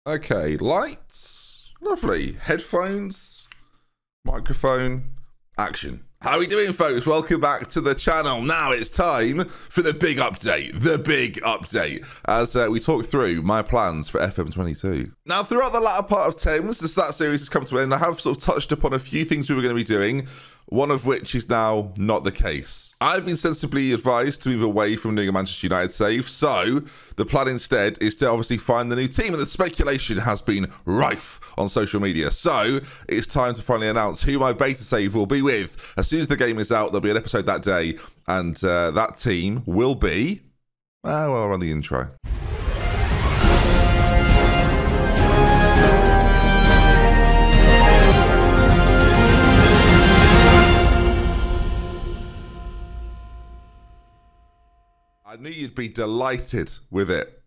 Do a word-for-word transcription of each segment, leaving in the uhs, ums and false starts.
Okay, lights. Lovely. Headphones. Microphone. Action. How are we doing, folks? Welcome back to the channel. Now it's time for the big update. The big update. As uh, we talk through my plans for F M twenty-two. Now, throughout the latter part of Thames, the Stat series has come to an end. I have sort of touched upon a few things we were going to be doing, one of which is now not the case. I've been sensibly advised to move away from doing a Manchester United save, so the plan instead is to obviously find the new team, and the speculation has been rife on social media. So it's time to finally announce who my beta save will be with. As soon as the game is out, there'll be an episode that day, and uh, that team will be... Uh, well, I'll run the intro. I knew you'd be delighted with it.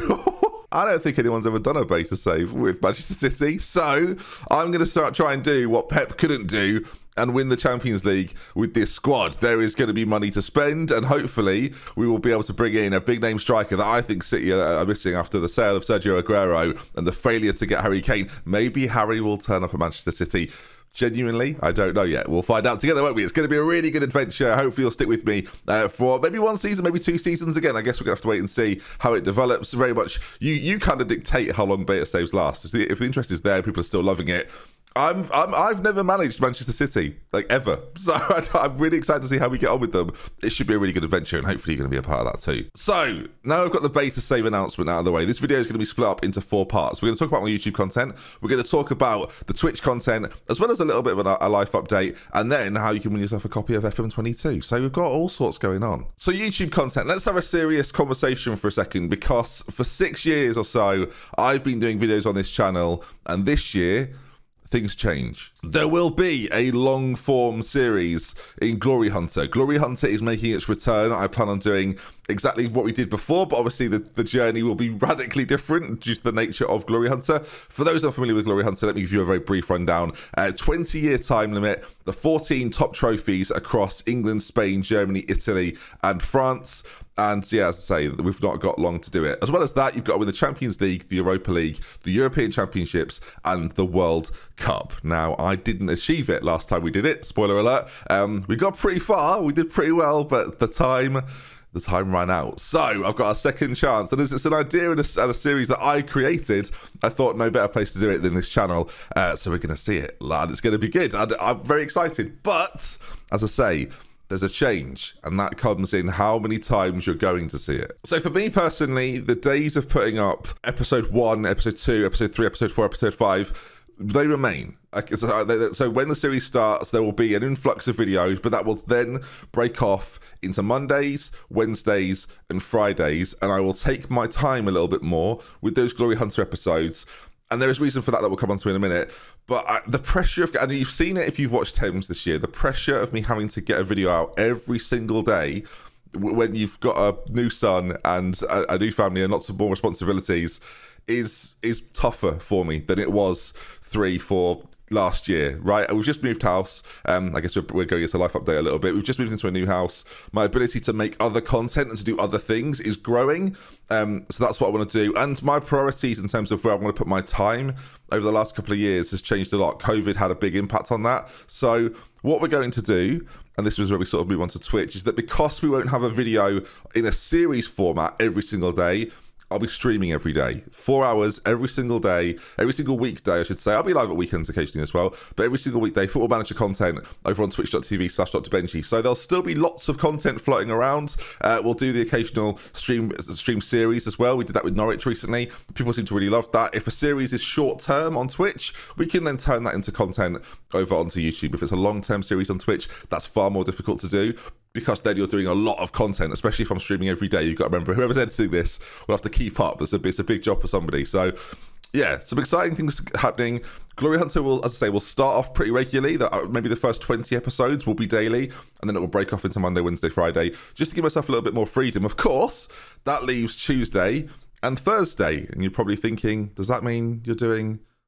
I don't think anyone's ever done a beta save with Manchester City, so I'm going to start try and do what Pep couldn't do and win the Champions League with this squad. There is going to be money to spend, and hopefully we will be able to bring in a big name striker that I think City are missing after the sale of Sergio Aguero and the failure to get Harry Kane. Maybe Harry will turn up at Manchester City. Genuinely, I don't know yet. We'll find out together, won't we? It's going to be a really good adventure. Hopefully you'll stick with me uh, for maybe one season, maybe two seasons again. I guess we're going to have to wait and see how it develops. Very much, you you kind of dictate how long beta saves last. If the, if the interest is there, people are still loving it. I'm, I'm, I've never managed Manchester City, like, ever. So I, I'm really excited to see how we get on with them. It should be a really good adventure, and hopefully you're going to be a part of that too. So, now I've got the beta save announcement out of the way. This video is going to be split up into four parts. We're going to talk about my YouTube content. We're going to talk about the Twitch content, as well as a little bit of a, a life update, and then how you can win yourself a copy of F M twenty-two. So we've got all sorts going on. So YouTube content, let's have a serious conversation for a second, because for six years or so, I've been doing videos on this channel, and this year, things change. There will be a long form series in Glory Hunter. Glory Hunter is making its return. I plan on doing exactly what we did before, but obviously the, the journey will be radically different due to the nature of Glory Hunter. For those unfamiliar with Glory Hunter, let me give you a very brief rundown. Uh, twenty year time limit, the fourteen top trophies across England, Spain, Germany, Italy, and France. And yeah, as I say, we've not got long to do it. As well as that, you've got to win the Champions League, the Europa League, the European Championships, and the World Cup. Now, I didn't achieve it last time we did it. Spoiler alert. Um, we got pretty far. We did pretty well, but the time... the time ran out. So I've got a second chance, and as it's an idea and a, and a series that I created, I thought no better place to do it than this channel. Uh, so we're going to see it, lad. It's going to be good. I, I'm very excited. But as I say, there's a change, and that comes in how many times you're going to see it. So for me personally, the days of putting up episode one, episode two, episode three, episode four, episode five, they remain. So when the series starts, there will be an influx of videos, but that will then break off into Mondays, Wednesdays, and Fridays, and I will take my time a little bit more with those Glory Hunter episodes. And there is reason for that that we'll come on to in a minute. But I, the pressure of, and you've seen it if you've watched Thames this year, the pressure of me having to get a video out every single day when you've got a new son and a, a new family and lots of more responsibilities is is tougher for me than it was three, four last year, right? We've just moved house. Um, I guess we're, we're going into a life update a little bit. We've just moved into a new house. My ability to make other content and to do other things is growing. Um, so that's what I want to do. And my priorities in terms of where I want to put my time over the last couple of years has changed a lot. COVID had a big impact on that. So what we're going to do, and this was where we sort of move on to Twitch, is that because we won't have a video in a series format every single day, I'll be streaming every day, four hours every single day, every single weekday, I should say. I'll be live at weekends occasionally as well, but every single weekday, Football Manager content over on twitch.tv slash Doctor Benji. So there'll still be lots of content floating around. Uh, we'll do the occasional stream stream series as well. We did that with Norwich recently. People seem to really love that. If a series is short term on Twitch, we can then turn that into content over onto YouTube. If it's a long term series on Twitch, that's far more difficult to do, because then you're doing a lot of content, especially if I'm streaming every day. You've got to remember, whoever's editing this will have to keep up. It's a, it's a big job for somebody. So yeah, some exciting things happening. Glory Hunter will, as I say, will start off pretty regularly. That maybe the first twenty episodes will be daily, and then it will break off into Monday, Wednesday, Friday, just to give myself a little bit more freedom. Of course, that leaves Tuesday and Thursday. And you're probably thinking, does that mean you're doing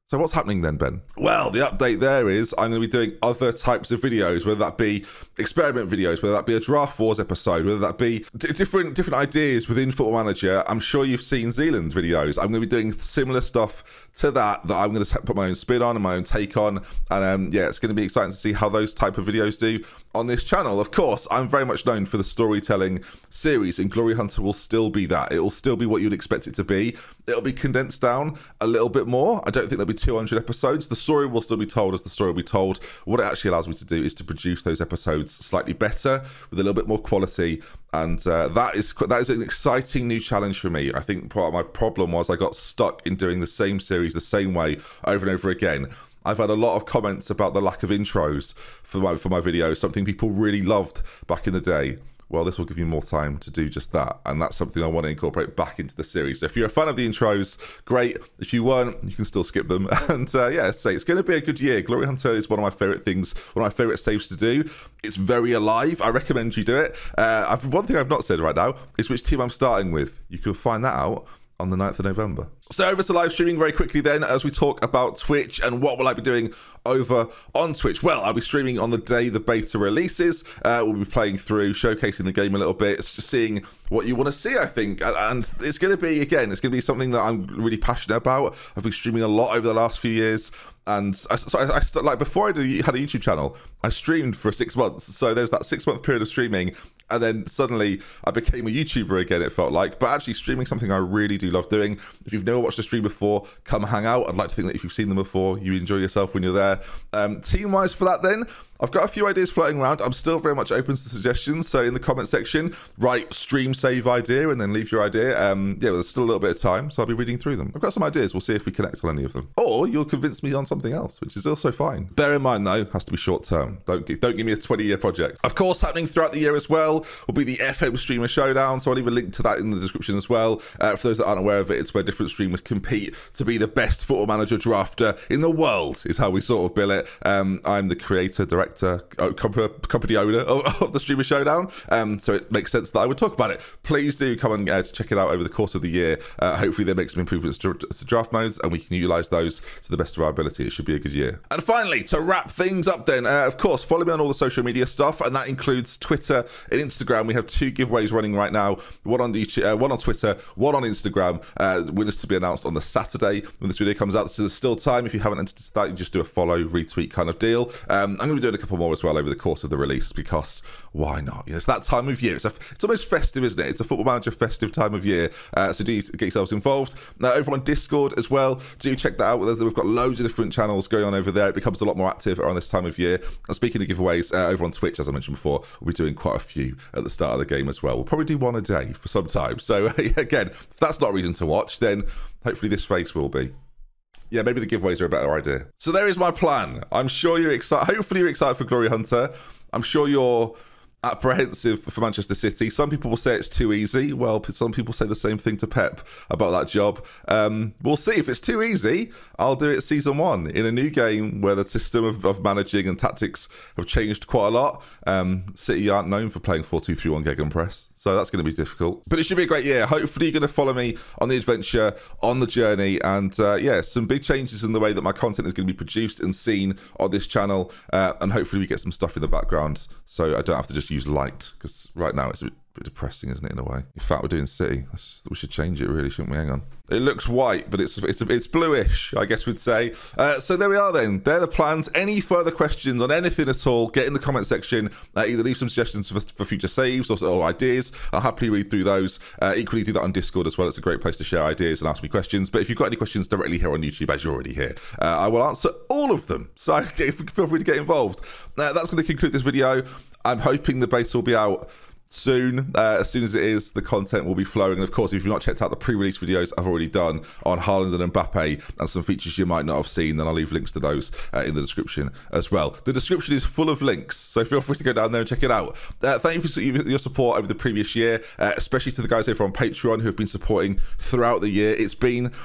So what's happening then, Ben? Well, the update there is I'm going to be doing other types of videos, whether that be experiment videos, whether that be a Draft Wars episode, whether that be d- different different ideas within Football Manager. I'm sure you've seen Zealand's videos. I'm going to be doing similar stuff to that that I'm going to put my own spin on and my own take on. And um, yeah, it's going to be exciting to see how those type of videos do on this channel. Of course, I'm very much known for the storytelling series, and Glory Hunter will still be that. It will still be what you'd expect it to be. It'll be condensed down a little bit more. I don't think there'll be two hundred episodes. The story will still be told as the story will be told. What it actually allows me to do is to produce those episodes slightly better with a little bit more quality, and uh, that is that is an exciting new challenge for me. I think part of my problem was I got stuck in doing the same series the same way over and over again. I've had a lot of comments about the lack of intros for my for my videos, something people really loved back in the day. Well, this will give you more time to do just that, and that's something I want to incorporate back into the series. So if you're a fan of the intros, great. If you weren't, you can still skip them. And uh, yeah, say it's going to be a good year. Glory Hunter is one of my favorite things, one of my favorite saves to do. It's very alive. I recommend you do it. Uh, I've, one thing I've not said right now is which team I'm starting with. You can find that out on the ninth of November. So over to live streaming very quickly then, as we talk about Twitch and what will I be doing over on Twitch. Well, I'll be streaming on the day the beta releases. Uh, we'll be playing through, showcasing the game a little bit. It's just seeing what you want to see, I think. And it's going to be, again, it's going to be something that I'm really passionate about. I've been streaming a lot over the last few years. And I, so I, I like before I had a YouTube channel, I streamed for six months. So there's that six month period of streaming. And then suddenly I became a YouTuber again, it felt like. But actually streaming something I really do love doing. If you've never watched a stream before, come hang out. I'd like to think that if you've seen them before, you enjoy yourself when you're there. Um, team-wise for that then, I've got a few ideas floating around. I'm still very much open to suggestions. So in the comment section, write stream save idea and then leave your idea. Um, yeah, well, there's still a little bit of time, so I'll be reading through them. I've got some ideas. We'll see if we connect on any of them. Or you'll convince me on something else, which is also fine. Bear in mind, though, it has to be short term. Don't give, don't give me a twenty-year project. Of course, happening throughout the year as well will be the F M Streamer Showdown. So I'll leave a link to that in the description as well. Uh, for those that aren't aware of it, it's where different streamers compete to be the best Football Manager drafter in the world, is how we sort of bill it. Um, I'm the creator, director, company owner of, of the Streamer Showdown, um, so it makes sense that I would talk about it. Please do come and uh, check it out over the course of the year. Uh, hopefully they make some improvements to, to draft modes and we can utilize those to the best of our ability. It should be a good year. And finally, to wrap things up then, uh, of course, follow me on all the social media stuff, and that includes Twitter and Instagram. We have two giveaways running right now, one on YouTube, uh, one on Twitter, one on Instagram. Uh, winners to be announced on the Saturday when this video comes out, so there's still time. If you haven't entered that, you just do a follow, retweet kind of deal. Um, I'm going to be doing a couple more as well over the course of the release, because why not? You know, it's that time of year. It's, a, it's almost festive, isn't it? It's a Football Manager festive time of year. Uh, so do get yourselves involved. Now, over on Discord as well, do check that out. We've got loads of different channels going on over there. It becomes a lot more active around this time of year. And speaking of giveaways, uh, over on Twitch, as I mentioned before, we'll be doing quite a few at the start of the game as well. We'll probably do one a day for some time. So again, if that's not a reason to watch, then hopefully this face will be. Yeah, maybe the giveaways are a better idea. So there is my plan. I'm sure you're excited. Hopefully you're excited for Glory Hunter. I'm sure you're apprehensive for Manchester City. Some people will say it's too easy. Well, some people say the same thing to Pep about that job. Um, we'll see. If it's too easy, I'll do it season one in a new game where the system of, of managing and tactics have changed quite a lot. Um, City aren't known for playing four two three one Gegenpress, so that's going to be difficult. But it should be a great year. Hopefully you're going to follow me on the adventure, on the journey, and uh, yeah, some big changes in the way that my content is going to be produced and seen on this channel, uh, and hopefully we get some stuff in the background so I don't have to just use light, because right now it's a bit, bit depressing, isn't it, in a way? In fact, we're doing City. That's, we should change it, really, shouldn't we? Hang on. It looks white, but it's it's it's bluish, I guess we'd say. Uh, so there we are then. They're the plans. Any further questions on anything at all, get in the comment section. Uh, either leave some suggestions for, for future saves or, or ideas. I'll happily read through those. Uh, equally do that on Discord as well. It's a great place to share ideas and ask me questions. But if you've got any questions directly here on YouTube, as you're already here, uh, I will answer all of them. So feel free to get involved. Uh, that's going to conclude this video. I'm hoping the base will be out soon. Uh, as soon as it is, the content will be flowing. And of course, if you've not checked out the pre-release videos I've already done on Haaland and Mbappe and some features you might not have seen, then I'll leave links to those uh, in the description as well. The description is full of links, so feel free to go down there and check it out. Uh, thank you for your support over the previous year, uh, especially to the guys over on Patreon who have been supporting throughout the year. It's been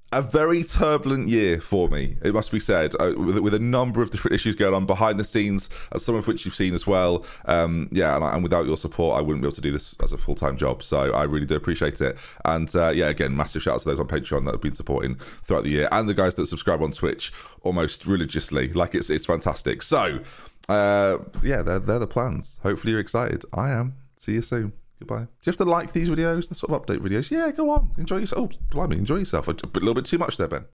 a very turbulent year for me, it must be said, uh, with, with a number of different issues going on behind the scenes, uh, some of which you've seen as well. Um, yeah, and, and without your support, I wouldn't be able to do this as a full-time job. So I really do appreciate it. And uh, yeah, again, massive shout out to those on Patreon that have been supporting throughout the year, and the guys that subscribe on Twitch almost religiously. Like, it's it's fantastic. So uh, yeah, they're, they're the plans. Hopefully you're excited. I am. See you soon. Goodbye. Do you have to like these videos, the sort of update videos? Yeah, go on. Enjoy yourself. Oh, blimey, enjoy yourself. A, a little bit too much there, Ben.